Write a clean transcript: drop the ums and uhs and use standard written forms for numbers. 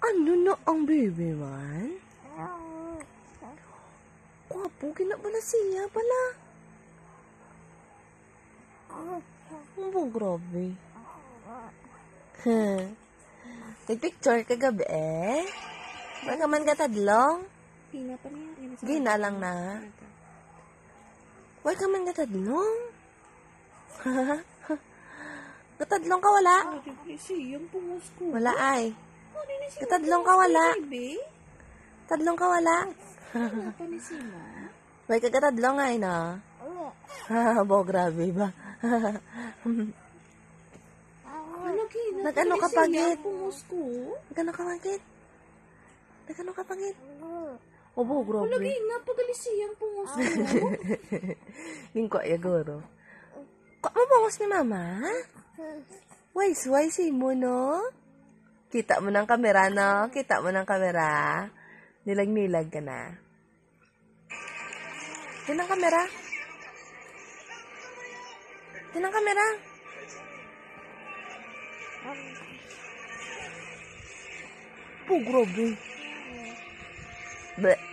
Ano na ang baby man? Kwapo, kinabala siya pala. Ano ba, grabe? Nagpicture ka gabi eh? Wala ka man katadlong? Pina pa niya. Gina lang na. Wala ka man katadlong? Katadlong ka wala? Siyang pungos ko. Wala ay. Katadlong ka wala? Tadlong ka wala? Ano pa ni Sima? May kagatadlong ay na. Bo, grabe ba? Nag-ano ka pagit? Nag-ano ka pagit? Nag-ano ka pagit? Obo, grabe. Lagi na, pagalis siyang pungos ko. Yung ko, yagoro. Mabungos ni mama? Wise mo, no? Kita mo ng kamera, no? Kita mo ng kamera. Nilag-nilag ka na. Yan ang kamera. Yan ang kamera. Oh, grabe. Bleh.